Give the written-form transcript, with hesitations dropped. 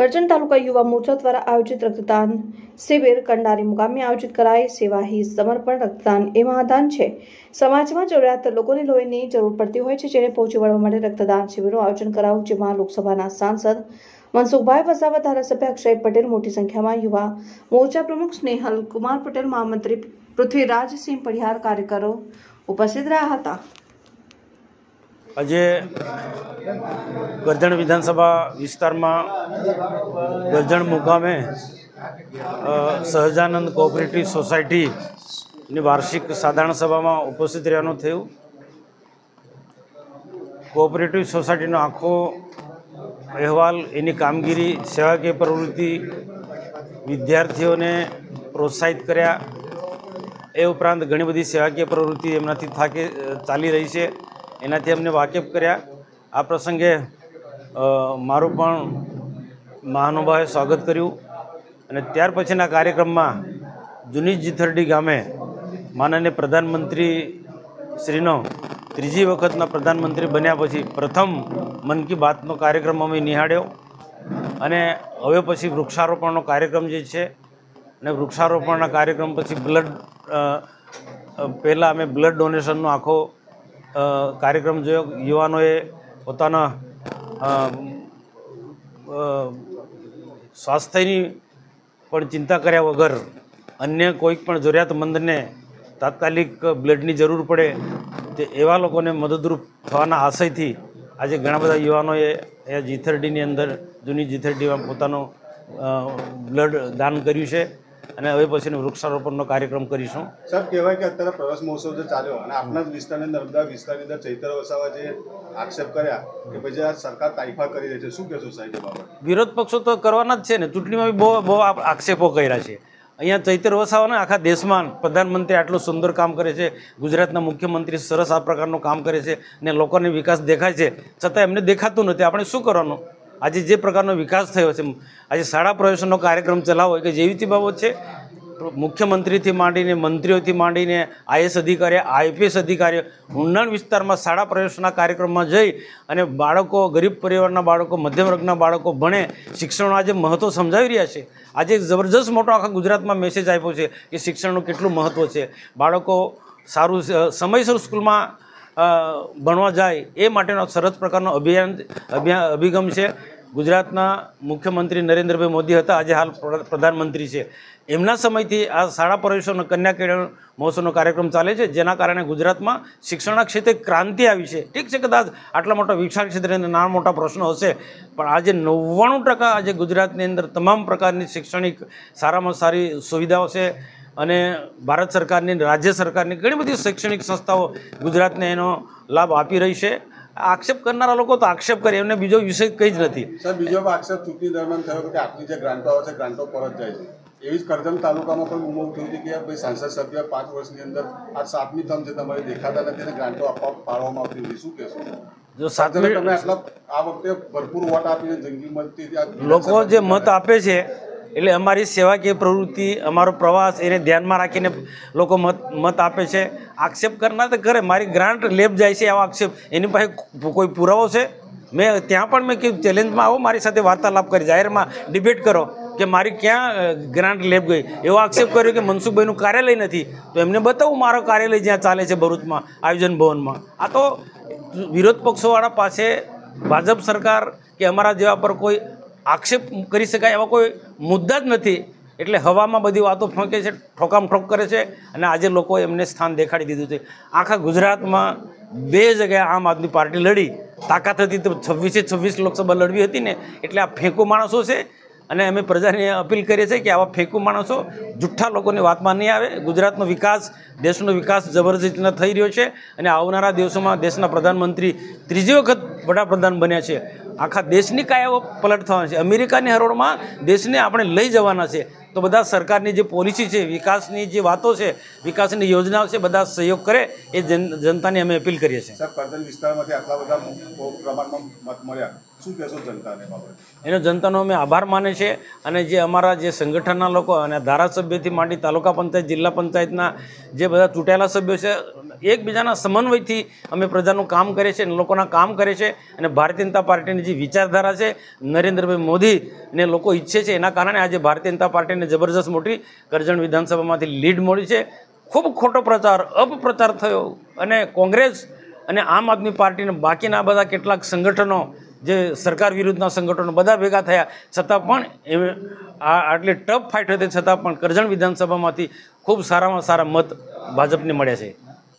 કરજણ તાલુકા યુવા મોરચા દ્વારા આયોજિત રક્તદાન શિબિર કંડારી મુકામે આયોજિત કરાઈ। સેવા ही સમર્પણ રક્તદાન એ મહાદાન છે। સમાજમાં જરૂરિયાત લોકોને લોહીની જરૂર પડતી હોય છે, જેને પહોંચી વળવા માટે રક્તદાન શિબિરનું આયોજન કરાયું, જેમાં લોકસભાના સાંસદ મનસુખભાઈ વસાવા, ધારાસભ્ય અક્ષય પટેલ, મોટી સંખ્યામાં યુવા મોરચા પ્રમુખ સ્નેહલ કુમાર પટેલ, મહામંત્રી પૃથ્વીરાજસિંહ પડિયાર કાર્યકરો ઉપસ્થિત રહ્યા હતા। આજે કરજણ વિધાनसभा વિસ્તારમાં કરજણ મુકામે સહજાનંદ કોઓપરેટિવ સોસાયટીની વાર્ષિક સાધારણ સભામાં ઉપસ્થિત રહેવાનું થયું। કોઓપરેટિવ સોસાયટીનો આખો અહેવાલ, એની કામગીરી, સેવાકીય પ્રવૃત્તિ, વિદ્યાર્થીઓને પ્રોત્સાહિત કર્યા, એ ઉપરાંત ઘણી બધી સેવાકીય પ્રવૃત્તિ એમનાથી ચાલી રહી છે, એનાથી અમને વાકેફ કર્યા। આ પ્રસંગે મારું પણ મહાનુભાવે સ્વાગત કર્યું અને ત્યાર પછીના કાર્યક્રમમાં જૂની જીથરડી ગામે માનનીય પ્રધાનમંત્રી શ્રીનો ત્રીજી વખતના પ્રધાનમંત્રી બન્યા પછી પ્રથમ મન કી બાતનો કાર્યક્રમ અમે નિહાળ્યો અને હવે પછી વૃક્ષારોપણનો કાર્યક્રમ જે છે, અને વૃક્ષારોપણના કાર્યક્રમ પછી પહેલાં અમે બ્લડ ડોનેશનનો આખો કાર્યક્રમ જોયો। યુવાનોએ પોતાના સ્વાસ્થ્યની પણ ચિંતા કર્યા વગર અન્ય કોઈક પણ જરૂરિયાતમંદને તાત્કાલિક બ્લડની જરૂર પડે તે એવા લોકોને મદદરૂપ થવાના આશયથી આજે ઘણા બધા યુવાનોએ એ જીથરડીની અંદર, જૂની જીથરડીમાં પોતાનું બ્લડ દાન કર્યું છે અને હવે પછીનો વૃક્ષારોપણનો કાર્યક્રમ કરીશું। સર, કહેવાય કે અત્યારે પ્રવાસ મહોત્સવ જે ચાલ્યો અને આપણા જ વિસ્તારની નર્મદા વિસ્તારની અંદર ચૈતર વસાવા જે આક્ષેપ કર્યા કે પછી આ સરકાર તાઇફા કરી રહી છે, શું કહેશો સાહેબ એ બાબત? વિરોધ પક્ષો તો કરવાના જ છે ને, ચૂંટણીમાં બી બહુ આક્ષેપો કર્યા છે। અહીંયા ચૈતર વસાવાને આખા દેશમાં પ્રધાનમંત્રી આટલું સુંદર કામ કરે છે, ગુજરાતના મુખ્યમંત્રી સરસ આ પ્રકારનું કામ કરે છે ને લોકોને વિકાસ દેખાય છે, છતાં એમને દેખાતું નથી। આપણે શું કરવાનું? આજે જે પ્રકારનો વિકાસ થયો છે, આજે શાળા પ્રવેશનો કાર્યક્રમ ચલાવો કે જેવી તે બાબત છે, મુખ્યમંત્રીથી માંડીને મંત્રીઓથી માંડીને આઈએસ અધિકારી, આઈપીએસ અધિકારીઓ ઊંડાણ વિસ્તારમાં શાળા પ્રવેશના કાર્યક્રમમાં જઈ અને બાળકો, ગરીબ પરિવારના બાળકો, મધ્યમ વર્ગના બાળકો ભણે, શિક્ષણનું આજે મહત્ત્વ સમજાવી રહ્યા છે। આજે જબરજસ્ત મોટો આખા ગુજરાતમાં મેસેજ આપ્યો છે કે શિક્ષણનું કેટલું મહત્ત્વ છે, બાળકો સારું સમયસર સ્કૂલમાં ભણવા જાય એ માટેનો સરસ પ્રકારનો અભિગમ છે। ગુજરાતના મુખ્યમંત્રી નરેન્દ્રભાઈ મોદી હતા, આજે હાલ પ્રધાનમંત્રી છે, એમના સમયથી આ શાળા પ્રવેશોનો કન્યા કેળવણ મહોત્સવનો કાર્યક્રમ ચાલે છે, જેના કારણે ગુજરાતમાં શિક્ષણના ક્ષેત્રે ક્રાંતિ આવી છે। ઠીક છે, કદાચ આટલા મોટા વિકાસ ક્ષેત્રે નાના મોટા પ્રશ્નો હશે, પણ આજે 99% આજે ગુજરાતની અંદર તમામ પ્રકારની શૈક્ષણિક સારામાં સારી સુવિધાઓ છે અને ભારત સરકારની, રાજ્ય સરકારની ઘણી બધી શૈક્ષણિક સંસ્થાઓ ગુજરાતને એનો લાભ આપી રહી છે। આક્ષેપ કરનારા લોકો તો આક્ષેપ કરે, એમને બીજો વિષય કંઈ જ નથી। સર, બીજો આક્ષેપ ચૂંટણી દરમિયાન થયો કે આટલી જે ગ્રાન્ટો આવે છે, ગ્રાન્ટો પરત જાય છે, એવી જ કરજણ તાલુકામાં પણ ઉમંગ થયું છે કે ભાઈ સાંસદ સભ્ય 5 વર્ષની અંદર આ 7મી ટર્મ છે તમારી દેખાતા નથી અને ગ્રાન્ટો આપવા પાડવામાં આવતી નથી, શું કહેશો? જો તમે આટલા આ વખતે ભરપૂર વોટ આપીને જંગી મતથી લોકો જે મત આપે છે, એટલે અમારી સેવાકીય પ્રવૃત્તિ, અમારો પ્રવાસ, એને ધ્યાનમાં રાખીને લોકો મત આપે છે। આક્ષેપ કરનાર તો કરે, મારી ગ્રાન્ટ લેબ જાય છે આવો આક્ષેપ, એની પાસે કોઈ પુરાવો છે? મેં ત્યાં પણ મેં કીધું, ચેલેન્જમાં આવો, મારી સાથે વાર્તાલાપ કરી, જાહેરમાં ડિબેટ કરો કે મારી ક્યાં ગ્રાન્ટ લેબ ગઈ। એવો આક્ષેપ કર્યો કે મનસુખભાઈનું કાર્યાલય નથી, તો એમને બતાવું મારો કાર્યાલય જ્યાં ચાલે છે ભરૂચમાં, આયોજન ભવનમાં। આ તો વિરોધ પક્ષોવાળા પાસે ભાજપ સરકાર કે અમારા જેવા પર કોઈ આક્ષેપ કરી શકાય એવા કોઈ મુદ્દા જ નથી, એટલે હવામાં બધી વાતો ફેંકે છે, ઠોકામઠોક કરે છે અને આજે લોકોએ એમને સ્થાન દેખાડી દીધું છે। આખા ગુજરાતમાં 2 જગ્યાએ આમ આદમી પાર્ટી લડી, તાકાત હતી તો 26 લોકસભા લડવી હતી ને, એટલે આ ફેંકુ માણસો છે અને અમે પ્રજાને અપીલ કરીએ છીએ કે આવા ફેંકુ માણસો જુઠ્ઠા લોકોની વાતમાં નહીં આવે। ગુજરાતનો વિકાસ, દેશનો વિકાસ જબરજસ્ત થઈ રહ્યો છે અને આવનારા દિવસોમાં દેશના પ્રધાનમંત્રી ત્રીજી વખત વડાપ્રધાન બન્યા છે। આખા દેશની કાયાઓ પલટ થવાના છે, અમેરિકાની હરોળમાં દેશને આપણે લઈ જવાના છે। તો બધા સરકારની જે પોલિસી છે, વિકાસની જે વાતો છે, વિકાસની યોજનાઓ છે, બધા સહયોગ કરે એ જનતાની અમે અપીલ કરીએ છીએ। સર, કરજણ વિસ્તારમાંથી આટલા બધા પ્રમાણમાં મત મળ્યા, શું કહેશો જનતાને બાબતે? એનો જનતાનો અમે આભાર માને છે અને જે અમારા જે સંગઠનના લોકો અને ધારાસભ્યથી માંડી તાલુકા પંચાયત, જિલ્લા પંચાયતના જે બધા ચૂંટાયેલા સભ્યો છે, એકબીજાના સમન્વયથી અમે પ્રજાનું કામ કરીએ છીએ અને લોકોના કામ કરે છે અને ભારતીય જનતા પાર્ટીની જે વિચારધારા છે નરેન્દ્રભાઈ મોદીને લોકો ઈચ્છે છે એના કારણે આજે ભારતીય જનતા પાર્ટીને જબરજસ્ત મોટી કરજણ વિધાનસભામાંથી લીડ મળી છે. ખૂબ ખોટો પ્રચાર અપપ્રચાર થયો અને કોંગ્રેસ અને આમ આદમી પાર્ટીને બાકીના બધા કેટલાક સંગઠનો જે સરકાર વિરુદ્ધના સંગઠનો બધા ભેગા થયા છતાં પણ આટલી ટફ ફાઇટ હતી છતાં પણ કરજણ વિધાનસભામાંથી ખૂબ સારામાં સારા મત ભાજપને મળ્યા છે.